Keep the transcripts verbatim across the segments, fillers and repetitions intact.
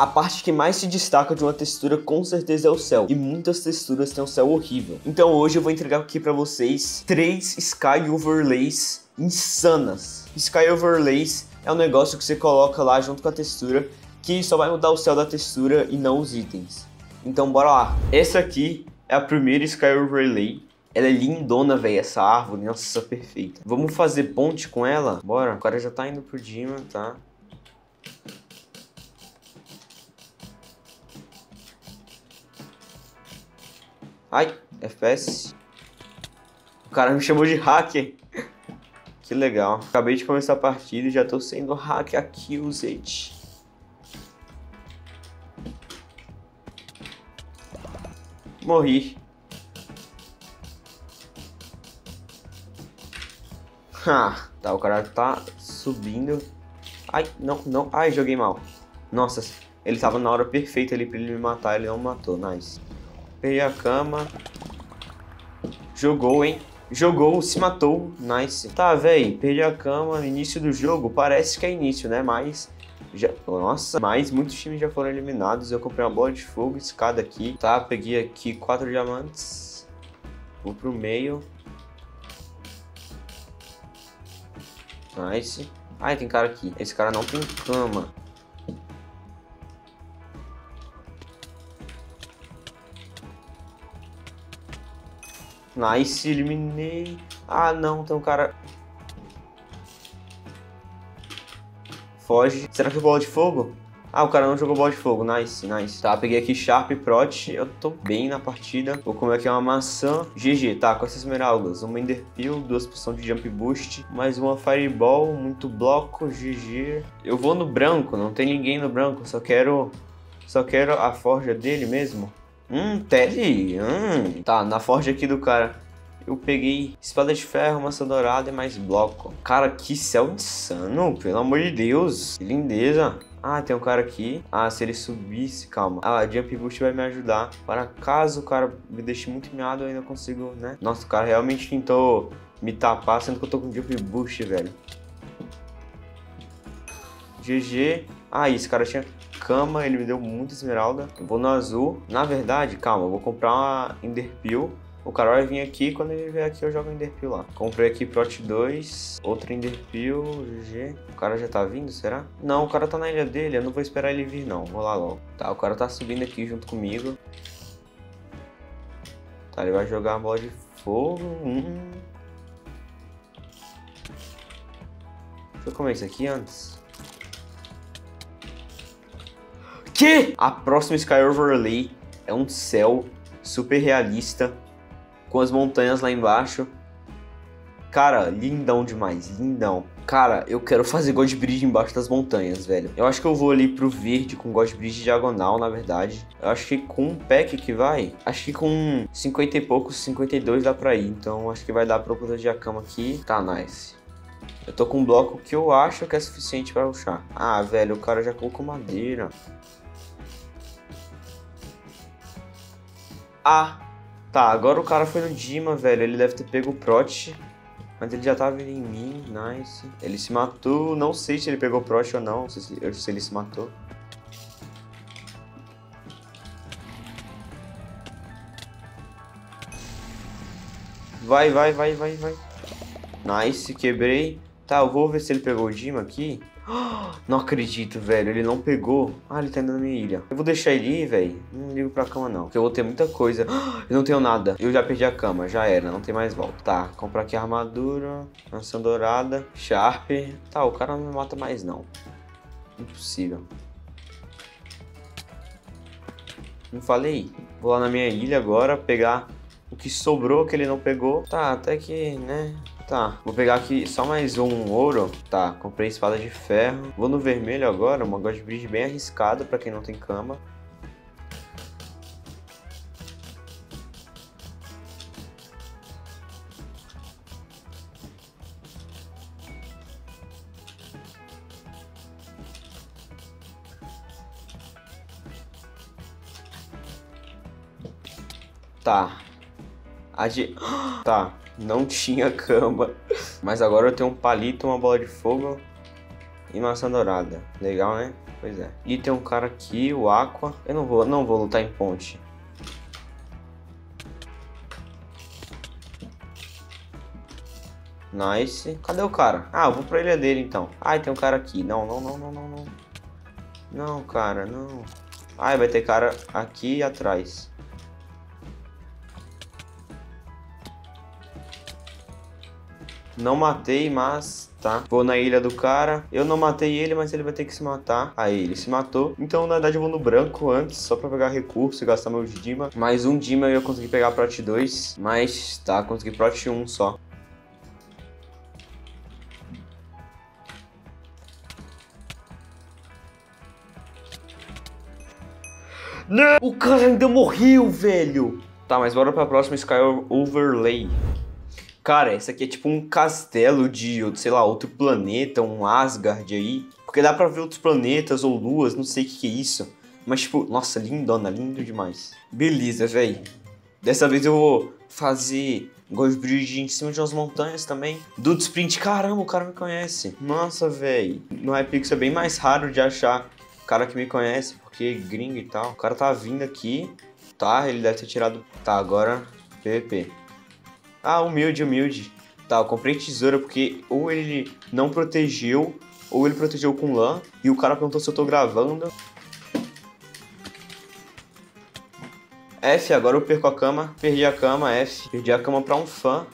A parte que mais se destaca de uma textura com certeza é o céu. E muitas texturas têm um céu horrível. Então hoje eu vou entregar aqui pra vocês três Sky Overlays insanas. Sky Overlays é um negócio que você coloca lá junto com a textura, que só vai mudar o céu da textura e não os itens. Então bora lá. Essa aqui é a primeira Sky Overlay. Ela é lindona, velho, essa árvore. Nossa, perfeita. Vamos fazer ponte com ela? Bora. O cara já tá indo pro Dima, tá? Ai, F P S. O cara me chamou de hacker. Que legal. Acabei de começar a partida e já tô sendo hacker accused. Morri. Ah, tá, o cara tá subindo. Ai, não, não. Ai, joguei mal. Nossa, ele tava na hora perfeita ali pra ele me matar. Ele não me matou, nice. Perdi a cama. Jogou, hein? Jogou, se matou. Nice. Tá, velho. Perdi a cama. Início do jogo. Parece que é início, né? Mas... Já... Nossa, mas muitos times já foram eliminados. Eu comprei uma bola de fogo, escada aqui. Tá, peguei aqui quatro diamantes. Vou pro meio. Nice. Ai, tem cara aqui. Esse cara não tem cama. Nice, eliminei. Ah, não, tem um cara... Foge. Será que é bola de fogo? Ah, o cara não jogou bola de fogo. Nice, nice. Tá, peguei aqui Sharp Prot. Eu tô bem na partida. Vou comer aqui uma maçã. G G, tá, com essas esmeraldas. Uma Ender Pill, duas poções de Jump Boost. Mais uma Fireball, muito bloco. G G. Eu vou no branco, não tem ninguém no branco. Só quero... Só quero a forja dele mesmo. Hum, Tele. Hum. Tá, na forja aqui do cara. Eu peguei espada de ferro, maçã dourada e mais bloco. Cara, que céu insano, pelo amor de Deus. Que lindeza. Ah, tem um cara aqui. Ah, se ele subisse, calma. Ah, Jump Boost vai me ajudar. Para caso o cara me deixe muito miado, eu ainda consigo, né? Nossa, o cara realmente tentou me tapar, sendo que eu tô com Jump Boost, velho. G G. Ah, esse cara tinha cama, ele me deu muita esmeralda. Eu vou no azul. Na verdade, calma, eu vou comprar uma Ender Pill. O cara vai vir aqui, quando ele vier aqui eu jogo Ender Pill lá. Comprei aqui Prot dois, outra Ender Pill, G G. O cara já tá vindo, será? Não, o cara tá na ilha dele, eu não vou esperar ele vir não, vou lá logo. Tá, o cara tá subindo aqui junto comigo. Tá, ele vai jogar uma bola de fogo. Hum. Deixa eu comer isso aqui antes. Que? A próxima Sky Overlay é um céu super realista, com as montanhas lá embaixo. Cara, lindão demais, lindão. Cara, eu quero fazer God Bridge embaixo das montanhas, velho. Eu acho que eu vou ali pro verde com God Bridge diagonal, na verdade. Eu acho que com um pack que vai. Acho que com cinquenta e poucos, cinquenta e dois dá pra ir. Então acho que vai dar pra eu proteger a cama aqui. Tá, nice. Eu tô com um bloco que eu acho que é suficiente pra rushar. Ah, velho, o cara já colocou madeira. Ah, tá, agora o cara foi no Dima, velho. Ele deve ter pego o Prot, mas ele já tava vindo em mim, nice. Ele se matou, não sei se ele pegou o Prot ou não, se, se ele se matou. Vai, vai, vai, vai, vai. Nice, quebrei. Tá, eu vou ver se ele pegou o Dima aqui. Não acredito, velho, ele não pegou. Ah, ele tá indo na minha ilha. Eu vou deixar ele ir, velho. Não ligo pra cama, não, porque eu vou ter muita coisa. Eu não tenho nada. Eu já perdi a cama, já era, não tem mais volta. Tá, comprar aqui a armadura, maçã dourada, Sharp. Tá, o cara não me mata mais, não. Impossível. Não falei? Vou lá na minha ilha agora, pegar o que sobrou que ele não pegou. Tá, até que, né... Tá, vou pegar aqui só mais um ouro. Tá, comprei espada de ferro. Vou no vermelho agora, uma God Bridge bem arriscada pra quem não tem cama. Tá. A de... Tá. Não tinha cama. Mas agora eu tenho um palito, uma bola de fogo e maçã dourada. Legal, né? Pois é. E tem um cara aqui, o Aqua. Eu não vou, não vou lutar em ponte. Nice. Cadê o cara? Ah, eu vou pra ilha dele então. Ai, tem um cara aqui. Não, não, não, não, não, não. Não, cara, não. Ai, vai ter cara aqui e atrás. Não matei, mas tá. Vou na ilha do cara. Eu não matei ele, mas ele vai ter que se matar. Aí, ele se matou. Então, na verdade, eu vou no branco antes, só pra pegar recurso e gastar meu Dima. Mais um Dima eu ia conseguir pegar Prot dois. Mas, tá, consegui Prot um só. Não! O cara ainda morreu, velho! Tá, mas bora pra próxima Sky Overlay. Cara, essa aqui é tipo um castelo de, sei lá, outro planeta, um Asgard aí. Porque dá pra ver outros planetas ou luas, não sei o que, que é isso. Mas tipo, nossa, lindona, lindo demais. Beleza, velho. Dessa vez eu vou fazer Ghost Bridge em cima de umas montanhas também. Dude Sprint, caramba, o cara me conhece. Nossa, velho. No Hypixel é bem mais raro de achar cara que me conhece, porque gringo e tal. O cara tá vindo aqui, tá? Ele deve ter tirado... Tá, agora P V P. Ah, humilde, humilde. Tá, eu comprei tesoura porque ou ele não protegeu, ou ele protegeu com lã. E o cara perguntou se eu tô gravando. F, agora eu perco a cama. Perdi a cama, F. Perdi a cama pra um fã.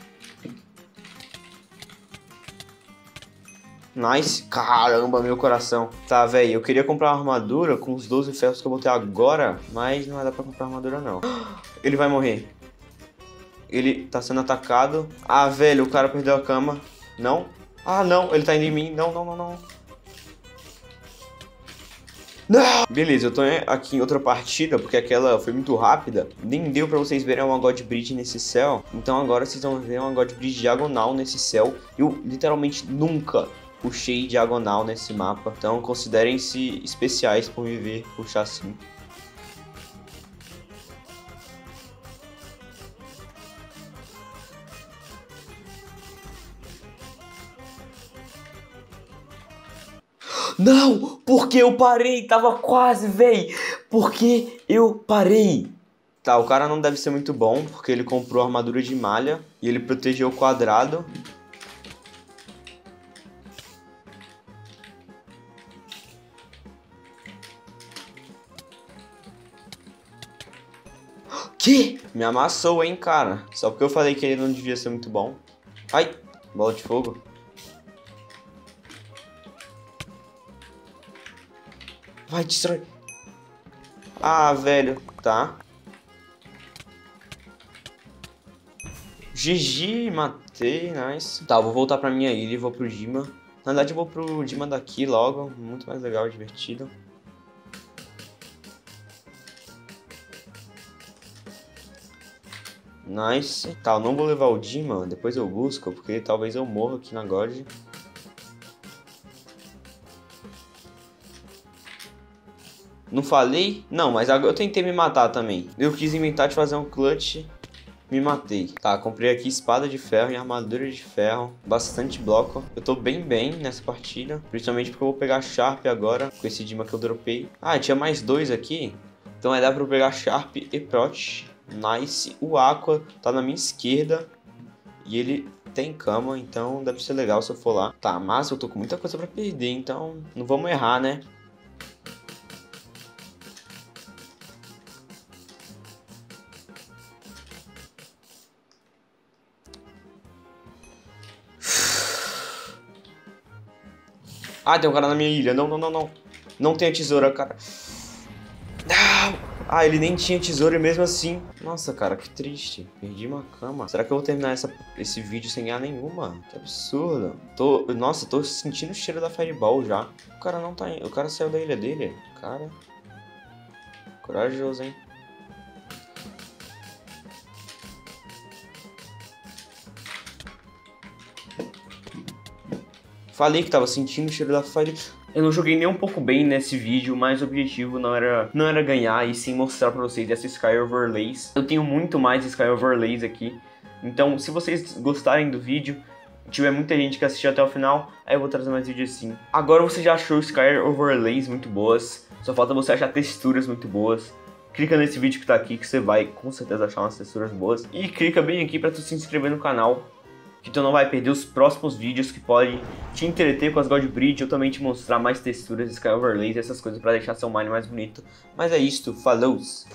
Nice. Caramba, meu coração. Tá, velho, eu queria comprar uma armadura com os doze ferros que eu botei agora, mas não vai dar pra comprar armadura, não. Ele vai morrer. Ele tá sendo atacado. Ah, velho, o cara perdeu a cama. Não? Ah, não, ele tá indo em mim. Não, não, não, não. Não! Beleza, eu tô aqui em outra partida, porque aquela foi muito rápida. Nem deu pra vocês verem uma God Bridge nesse céu. Então agora vocês vão ver uma God Bridge diagonal nesse céu. Eu literalmente nunca puxei diagonal nesse mapa. Então considerem-se especiais por me ver puxar assim. Não! Porque eu parei! Tava quase, véi! Porque eu parei! Tá, o cara não deve ser muito bom, porque ele comprou armadura de malha e ele protegeu o quadrado. Que? Me amassou, hein, cara? Só porque eu falei que ele não devia ser muito bom. Ai! Bola de fogo. Vai, destrói. Ah, velho. Tá. G G, matei, nice. Tá, eu vou voltar pra minha ilha e vou pro Dima. Na verdade, eu vou pro Dima daqui logo. Muito mais legal, divertido. Nice. Tá, eu não vou levar o Dima. Depois eu busco, porque talvez eu morra aqui na God. Não falei? Não, mas agora eu tentei me matar também. Eu quis inventar de fazer um clutch, me matei. Tá, comprei aqui espada de ferro e armadura de ferro. Bastante bloco. Eu tô bem bem nessa partida. Principalmente porque eu vou pegar Sharp agora, com esse Dima que eu dropei. Ah, tinha mais dois aqui. Então vai dar pra eu pegar Sharp e Prot. Nice. O Aqua tá na minha esquerda. E ele tem cama, então deve ser legal se eu for lá. Tá, mas eu tô com muita coisa pra perder, então não vamos errar, né? Ah, tem um cara na minha ilha. Não, não, não, não. Não tem a tesoura, cara. Não! Ah, ele nem tinha tesoura e mesmo assim... Nossa, cara, que triste. Perdi uma cama. Será que eu vou terminar essa, esse vídeo sem ganhar nenhuma? Que absurdo. Tô... Nossa, tô sentindo o cheiro da Fireball já. O cara não tá... O cara saiu da ilha dele. Cara... Corajoso, hein? Falei que tava sentindo o cheiro da Fire. Eu não joguei nem um pouco bem nesse vídeo, mas o objetivo não era, não era ganhar, e sim mostrar pra vocês essa Sky Overlays. Eu tenho muito mais Sky Overlays aqui. Então, se vocês gostarem do vídeo, tiver muita gente que assistiu até o final, aí eu vou trazer mais vídeos assim. Agora você já achou Sky Overlays muito boas, só falta você achar texturas muito boas. Clica nesse vídeo que tá aqui que você vai com certeza achar umas texturas boas. E clica bem aqui pra tu se inscrever no canal, que tu não vai perder os próximos vídeos que podem te entreter com as God Bridge, ou também te mostrar mais texturas, Sky Overlays, essas coisas pra deixar seu mine mais bonito. Mas é isto, falou!